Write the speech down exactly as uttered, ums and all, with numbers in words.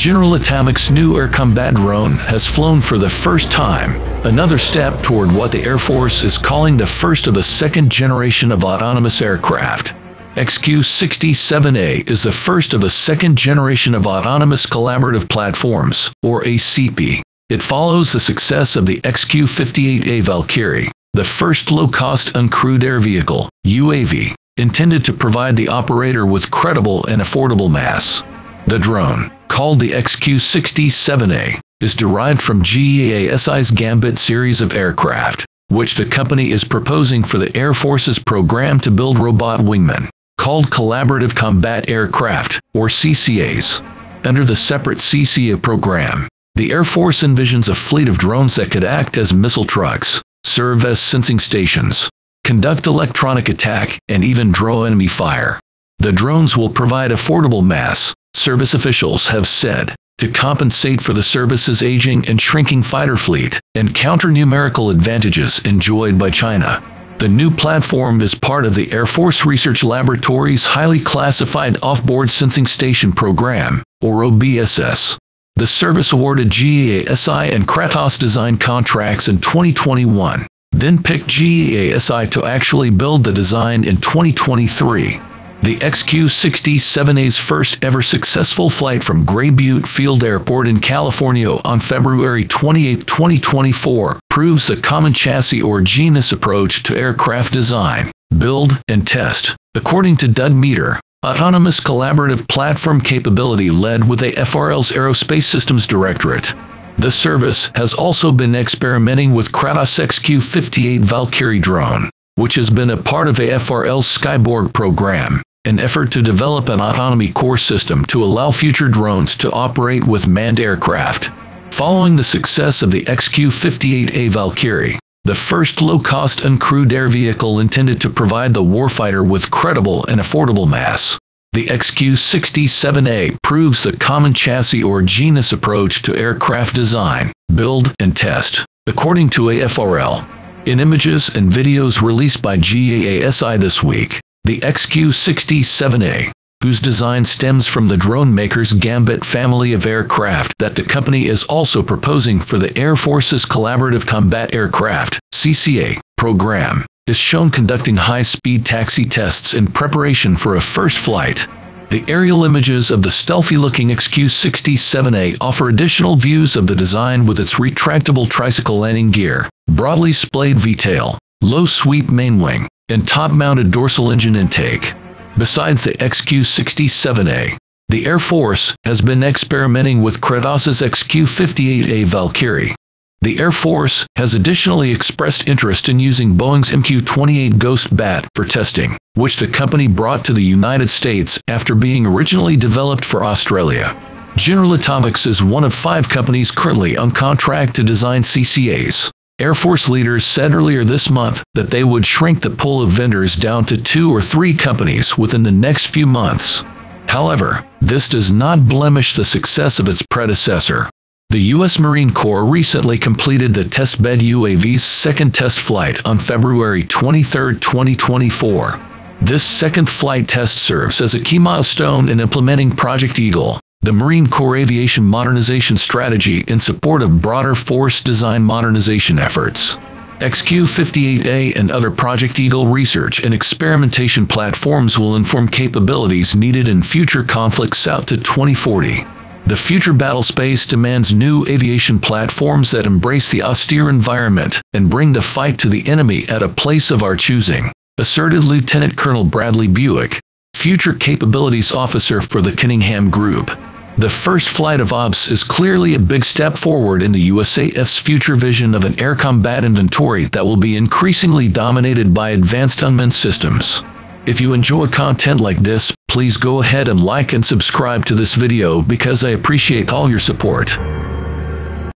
General Atomics' new air combat drone has flown for the first time, another step toward what the Air Force is calling the first of a second generation of autonomous aircraft. X Q sixty-seven A is the first of a second generation of autonomous collaborative platforms, or A C P. It follows the success of the X Q fifty-eight A Valkyrie, the first low-cost uncrewed air vehicle, U A V, intended to provide the operator with credible and affordable mass. The drone, called the X Q sixty-seven A, is derived from G E A S I's Gambit series of aircraft, which the company is proposing for the Air Force's program to build robot wingmen, called Collaborative Combat Aircraft, or C C As. Under the separate C C A program, the Air Force envisions a fleet of drones that could act as missile trucks, serve as sensing stations, conduct electronic attack, and even draw enemy fire. The drones will provide affordable mass, service officials have said, to compensate for the service's aging and shrinking fighter fleet and counter numerical advantages enjoyed by China. The new platform is part of the Air Force Research Laboratory's highly classified Off-Board Sensing Station Program, or O B S S. The service awarded G E A S I and Kratos design contracts in twenty twenty-one, then picked G E A S I to actually build the design in twenty twenty-three. The X Q sixty-seven A's first ever successful flight from Gray Butte Field Airport in California on February twenty-eighth, twenty twenty-four, proves the common chassis or genus approach to aircraft design, build, and test. According to Doug Meter, autonomous collaborative platform capability led with A F R L's Aerospace Systems Directorate. The service has also been experimenting with Kratos' X Q fifty-eight Valkyrie drone, which has been a part of A F R L's Skyborg program, an effort to develop an autonomy core system to allow future drones to operate with manned aircraft. Following the success of the X Q fifty-eight A Valkyrie, the first low-cost uncrewed air vehicle intended to provide the warfighter with credible and affordable mass, the X Q sixty-seven A proves the common chassis or genus approach to aircraft design, build, and test, according to A F R L. In images and videos released by G E A S I this week, the X Q sixty-seven A, whose design stems from the drone maker's Gambit family of aircraft that the company is also proposing for the Air Force's Collaborative Combat Aircraft, C C A, program, is shown conducting high-speed taxi tests in preparation for a first flight. The aerial images of the stealthy-looking X Q sixty-seven A offer additional views of the design with its retractable tricycle landing gear, broadly splayed V-tail, low-sweep main wing, and top-mounted dorsal engine intake. Besides the X Q sixty-seven A, the Air Force has been experimenting with Kratos' X Q fifty-eight A Valkyrie. The Air Force has additionally expressed interest in using Boeing's M Q twenty-eight Ghost Bat for testing, which the company brought to the United States after being originally developed for Australia. General Atomics is one of five companies currently on contract to design C C As. Air Force leaders said earlier this month that they would shrink the pool of vendors down to two or three companies within the next few months. However, this does not blemish the success of its predecessor. The U S Marine Corps recently completed the testbed U A V's second test flight on February twenty-third, twenty twenty-four. This second flight test serves as a key milestone in implementing Project Eagle, the Marine Corps aviation modernization strategy in support of broader force design modernization efforts. X Q fifty-eight A and other Project Eagle research and experimentation platforms will inform capabilities needed in future conflicts out to twenty forty. The future battle space demands new aviation platforms that embrace the austere environment and bring the fight to the enemy at a place of our choosing, asserted Lieutenant Colonel Bradley Buick, Future Capabilities Officer for the Cunningham Group. The first flight of Ops is clearly a big step forward in the U S A F's future vision of an air combat inventory that will be increasingly dominated by advanced unmanned systems. If you enjoy content like this, please go ahead and like and subscribe to this video because I appreciate all your support.